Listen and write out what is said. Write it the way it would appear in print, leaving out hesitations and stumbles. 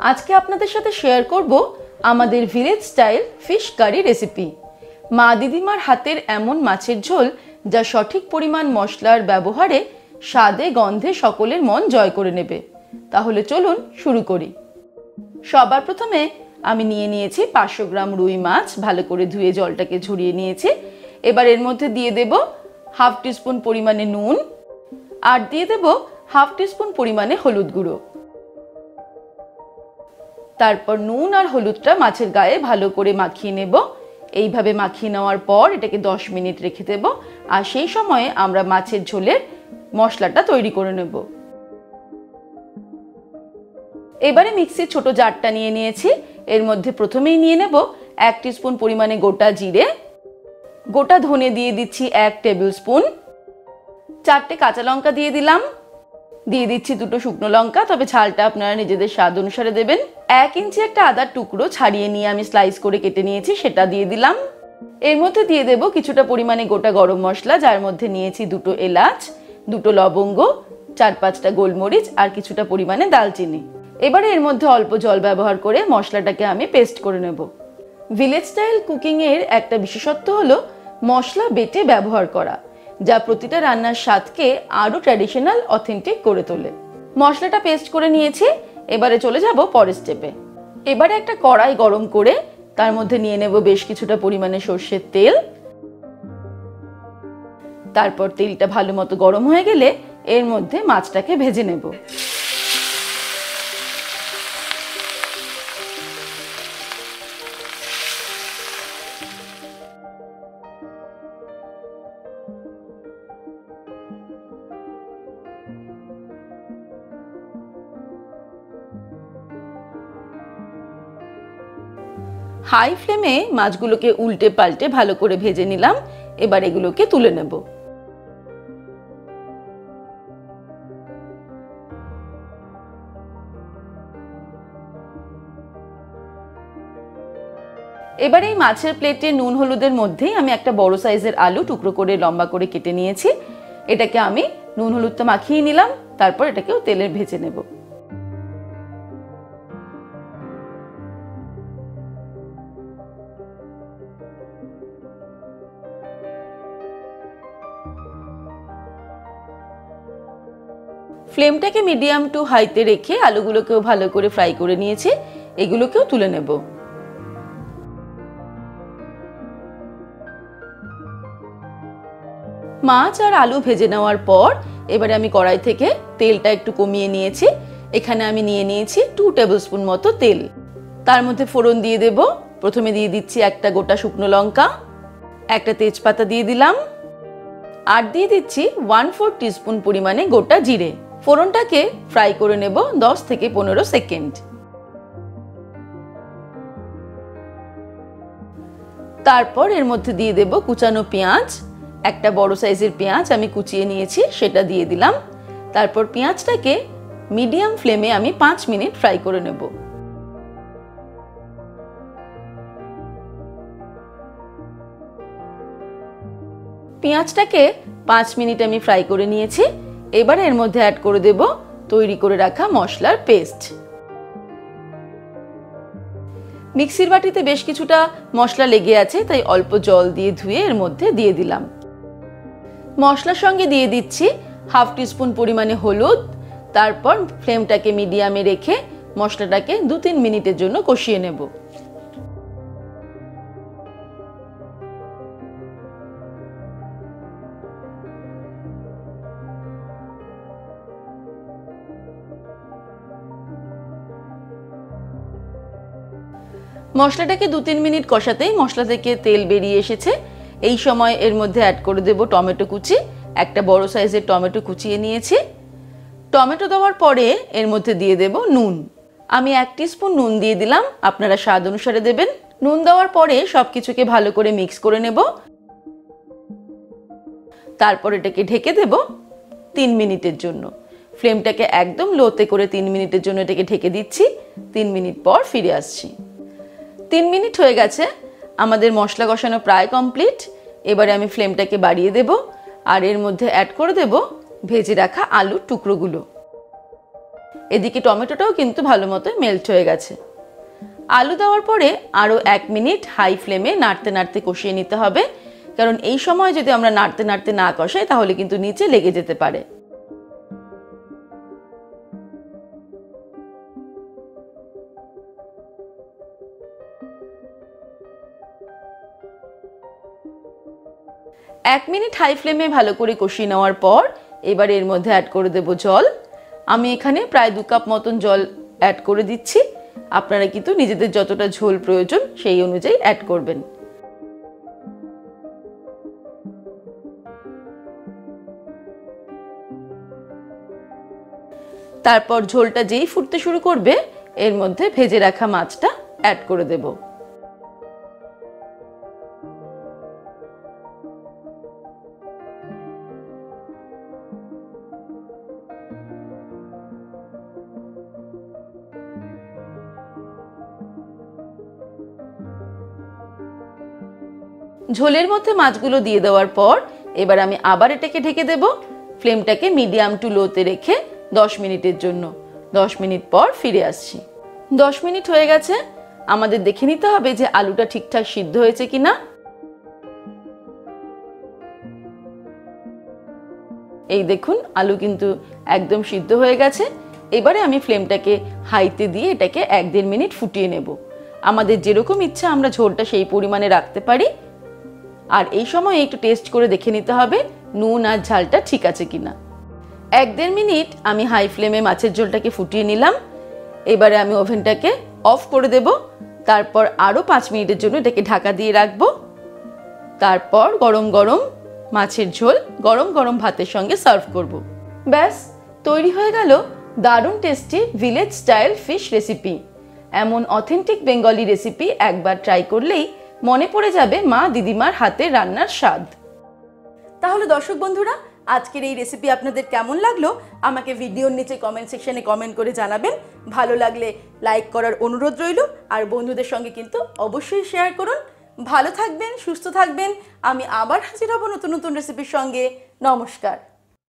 আজকে আপনাদের সাথে শেয়ার করব আমাদের village style fish curry recipe. মা দিদিমার হাতের এমন মাছের ঝোল যা সঠিক পরিমাণ মশলার ব্যবহারে স্বাদে গন্ধে সকলের মন জয় করে নেবে। তাহলে চলুন শুরু করি। সবার প্রথমে আমি নিয়েছি 500 গ্রাম রুই মাছ, ভালো করে ধুয়ে জলটাকে ঝরিয়ে নিয়েছি। এবার এর মধ্যে দিয়ে দেব হাফ টিস্পুন পরিমাণে নুন আর দিয়ে দেব হাফ টিস্পুন পরিমাণে হলুদ গুঁড়ো। তারপর নুন আর হলুদটা মাছের গায়ে ভালো করে মাখিয়ে নেব। এইভাবে মাখিয়ে নেওয়ার পর এটাকে 10 মিনিট রেখে দেব, আর সেই সময়ে আমরা মাছের ঝোলের মশলাটা তৈরি করে নেব। এবারে মিক্সির ছোট জারটা নিয়েছি। এর মধ্যে প্রথমেই নিয়ে নেব 1 টিস্পুন পরিমাণে গোটা জিরে, গোটা ধনে দিয়ে দিচ্ছি 1 টেবিল স্পুন, 4টে কাঁচা লঙ্কা দিয়ে দিলাম, দিয়ে দিচ্ছি 2টো শুকনো লঙ্কা, তবে ঝালটা আপনারা নিজেদের স্বাদ অনুসারে দেবেন। 1 ইঞ্চি একটা আদার টুকরো ছাড়িয়ে নিয়ে আমি স্লাইস করে কেটে নিয়েছি, সেটা দিয়ে দিলাম। এর মধ্যে দিয়ে দেব কিছুটা পরিমাণে গোটা গরম মশলা, যার মধ্যে নিয়েছি 2টো এলাচ, 2টো লবঙ্গ, 4-5টা গোলমরিচ আর কিছুটা পরিমাণে দালচিনি। এবারে এর মধ্যে অল্প জল ব্যবহার করে মশলাটাকে আমি পেস্ট করে নেব। ভিলেজ স্টাইল কুকিং এর একটা বিশেষত্ব হলো মশলা বেটে ব্যবহার করা, যা প্রতিটা রান্নার স্বাদকে আরো ট্র্যাডিশনাল অথেন্টিক করে তোলে। মশলাটা পেস্ট করে নিয়েছি, এবারে চলে যাব পরের স্টেপে। এবারে একটা কড়াই গরম করে তার মধ্যে নিয়ে নেব বেশ কিছুটা পরিমাণে সরষের তেল। তারপর তেলটা ভালো মতো গরম হয়ে গেলে এর মধ্যে মাছটাকে ভেজে নেব। হাই ফ্লেমে মাছগুলোকে উল্টে পাল্টে ভালো করে ভেজে নিলাম। এবার এগুলোকে তুলে নেব। এবার এই মাছের প্লেটে নুন হলুদের মধ্যেই আমি একটা বড় সাইজের আলু টুকরো করে লম্বা করে কেটে নিয়েছি। এটাকে আমি নুন হলুদটা মাখিয়ে নিলাম, তারপর এটাকেও তেলে ভেজে নেব। ফ্লেমটাকে মিডিয়াম টু হাইতে রেখে আলুগুলোকেও ভালো করে ফ্রাই করে নিয়েছি, এগুলোকেও তুলে নেব। মাছ আর আলু ভেজে নেওয়ার পর এবারে আমি কড়াই থেকে তেলটা একটু কমিয়ে নিয়েছি। এখানে আমি নিয়েছি 2 টেবিল স্পুন মতো তেল। তার মধ্যে ফোড়ন দিয়ে দেব। প্রথমে দিয়ে দিচ্ছি একটা গোটা শুকনো লঙ্কা, একটা তেজপাতা দিয়ে দিলাম, আর দিয়ে দিচ্ছি 1/4 টিস্পুন পরিমাণে গোটা জিরে। ফোড়নটাকে ফ্রাই করে নেব 10 থেকে 15 সেকেন্ড। তারপর এর মধ্যে দিয়ে দেব কুচানো পেঁয়াজ। একটা বড় সাইজের পেঁয়াজ আমি কুচিয়ে নিয়েছি, সেটা দিয়ে দিলাম। তারপর পেঁয়াজটাকে মিডিয়াম ফ্লেমে আমি 5 মিনিট ফ্রাই করে নেব। পেঁয়াজটাকে 5 মিনিট আমি ফ্রাই করে নিয়েছি। এবার এর মধ্যে অ্যাড করে দেব তৈরি করে রাখা মশলার পেস্ট। মিক্সির বাটিতে বেশ কিছুটা মশলা লেগে আছে, তাই অল্প জল দিয়ে ধুয়ে এর মধ্যে দিয়ে দিলাম। মশলার সঙ্গে দিয়ে দিচ্ছি হাফ টিস্পুন পরিমাণে হলুদ। তারপর ফ্লেমটাকে মিডিয়ামে রেখে মশলাটাকে 2-3 মিনিটের জন্য কষিয়ে নেব। মশলাটাকে 2-3 মিনিট কষাতেই মশলা থেকে তেল বেরিয়ে এসেছে। এই সময় এর মধ্যে অ্যাড করে দেব টমেটো কুচি। একটা বড় সাইজের টমেটো কুচিয়ে নিয়েছি। টমেটো দেওয়ার পরে এর মধ্যে দিয়ে দেব নুন। আমি 1 টিস্পুন নুন দিয়ে দিলাম, আপনারা স্বাদ অনুসারে দেবেন। নুন দেওয়ার পরে সবকিছুকে ভালো করে মিক্স করে নেব। তারপর এটাকে ঢেকে দেব 3 মিনিটের জন্য। ফ্লেমটাকে একদম লোতে করে 3 মিনিটের জন্য এটাকে ঢেকে দিচ্ছি। 3 মিনিট পর ফিরে আসছি। 3 মিনিট হয়ে গেছে, আমাদের মশলা কষানো প্রায় কমপ্লিট। এবারে আমি ফ্লেমটাকে বাড়িয়ে দেব আর এর মধ্যে অ্যাড করে দেব ভেজে রাখা আলুর টুকরোগুলো। এদিকে টমেটোটাও কিন্তু ভালো মতো মেল্ট হয়ে গেছে। আলু দেওয়ার পরে আরও 1 মিনিট হাই ফ্লেমে নাড়তে নাড়তে কষিয়ে নিতে হবে, কারণ এই সময় যদি আমরা নাড়তে নাড়তে না কষাই তাহলে কিন্তু নিচে লেগে যেতে পারে। এক মিনিট হাই ফ্লেমে ভালো করে কষিয়ে নেওয়ার পর এবার এর মধ্যে অ্যাড করে দেব জল। আমি এখানে প্রায় 2 কাপ মতন জল অ্যাড করে দিচ্ছি। আপনারা কিন্তু নিজেদের যতটা ঝোল প্রয়োজন সেই অনুযায়ী অ্যাড করবেন। তারপর ঝোলটা যেই ফুটতে শুরু করবে এর মধ্যে ভেজে রাখা মাছটা অ্যাড করে দেব। ঝোলের মধ্যে মাছগুলো দিয়ে দেওয়ার পর এবার আমি আবার এটাকে ঢেকে দেব। ফ্লেমটাকে মিডিয়াম টু লোতে রেখে 10 মিনিটের জন্য। 10 মিনিট পর ফিরে আসছি। 10 মিনিট হয়ে গেছে। আমাদের দেখে নিতে হবে যে আলুটা ঠিকঠাক সিদ্ধ হয়েছে কিনা। এই দেখুন আলু কিন্তু একদম সিদ্ধ হয়ে গেছে। এবারে আমি ফ্লেমটাকে হাইতে দিয়ে এটাকে 1-1.5 মিনিট ফুটিয়ে নেব। আমাদের যেরকম ইচ্ছা আমরা ঝোলটা সেই পরিমাণে রাখতে পারি। আর এই সময় একটু টেস্ট করে দেখে নিতে হবে নুন আর ঝালটা ঠিক আছে কিনা। 1-1.5 মিনিট আমি হাই ফ্লেমে মাছের ঝোলটাকে ফুটিয়ে নিলাম। এবারে আমি ওভেনটাকে অফ করে দেব। তারপর আরও 5 মিনিটের জন্য এটাকে ঢাকা দিয়ে রাখবো। তারপর গরম গরম মাছের ঝোল গরম গরম ভাতের সঙ্গে সার্ভ করব। ব্যাস তৈরি হয়ে গেল দারুণ tasty village style fish recipe. এমন অথেন্টিক বেঙ্গলি রেসিপি একবার ট্রাই করলেই মনে পড়ে যাবে মা দিদিমার হাতের রান্নার স্বাদ। তাহলে দর্শক বন্ধুরা, আজকের এই রেসিপি আপনাদের কেমন লাগলো আমাকে ভিডিওর নিচে কমেন্ট সেকশনে কমেন্ট করে জানাবেন। ভালো লাগলে লাইক করার অনুরোধ রইল, আর বন্ধুদের সঙ্গে কিন্তু অবশ্যই শেয়ার করুন। ভালো থাকবেন, সুস্থ থাকবেন। আমি আবার হাজির হব নতুন নতুন রেসিপির সঙ্গে। নমস্কার।